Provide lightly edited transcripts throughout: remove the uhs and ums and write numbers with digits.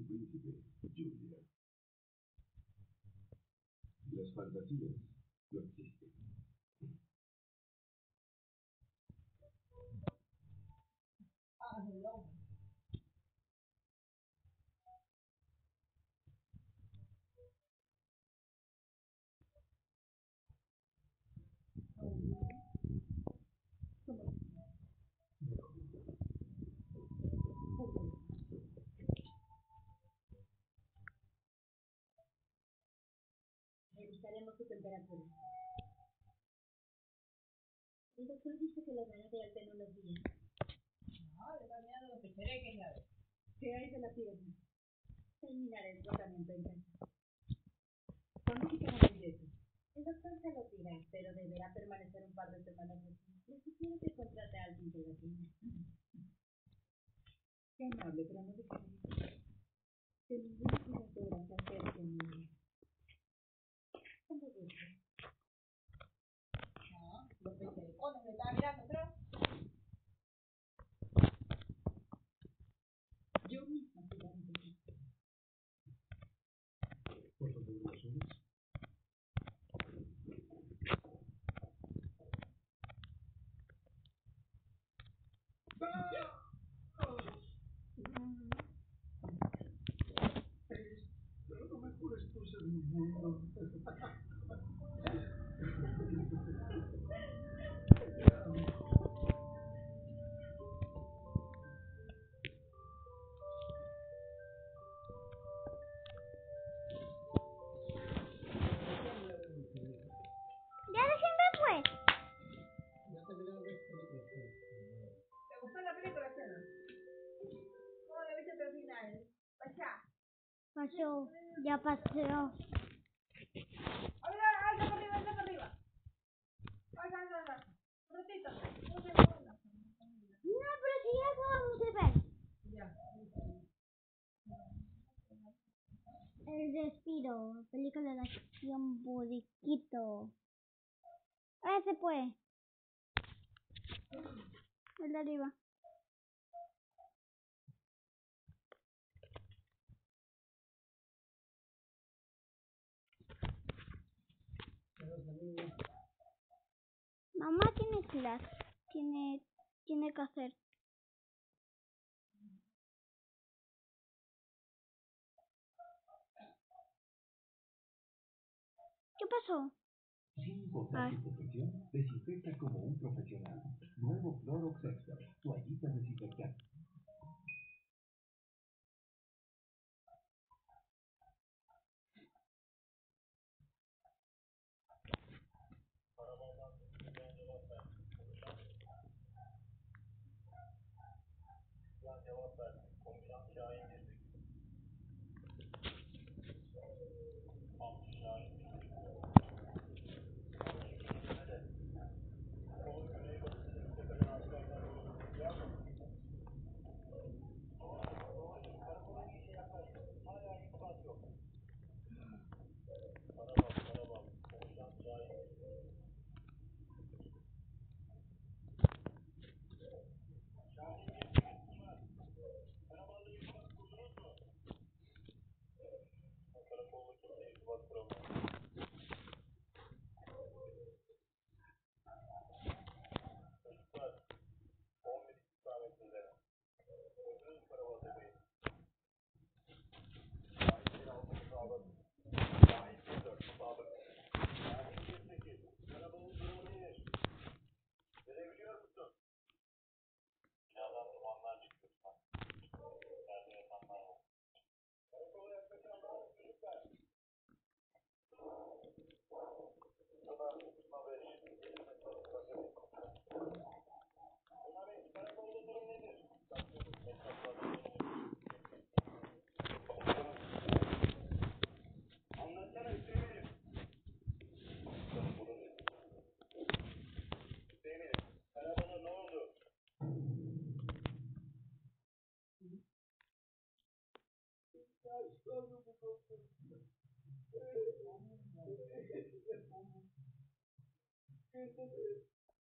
príncipe, Julia. Las fantasías no existen. Revisaremos su temperatura. El doctor dice que la dará de alta en unos días. No, le está mirando los pechereques, ya ves. ¿Qué hay de la pierna? Terminaré el tratamiento en casa. ¿Cuándo quitará el billete? El doctor se lo dirá, pero deberá permanecer un par de semanas aquí. Le sugiero que contrate a alguien que lo atienda. Qué amable, pero no dejaré que ninguna cuidadora se acerque a mí. ¿Cómo gusta? No, los pecherecones me están mirando, creo. Yo misma cuidaré de ti. Por favor, ¿lo asumes? Es la mejor esposa del mundo. Ya recién me fue. ¿Te gustó la película, Cena? ¿Cómo le viste el final? Pasá. Pasó, ya pasó. Anda para arriba, anda para arriba. Anda. Un ratito. Un segundo. No, pero si ya acabamos de ver. Ya. El respiro, película de acción Buriquito. Ese fue. El de arriba. Mamá tiene clase, tiene que hacer. ¿Qué pasó? Sin importar tu profesión, desinfecta como un profesional. Nuevo Clorox Extra, toallita desinfectante.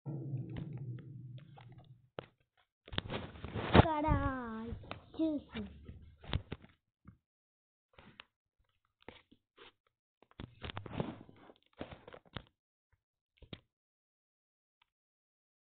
Caray, Jesus.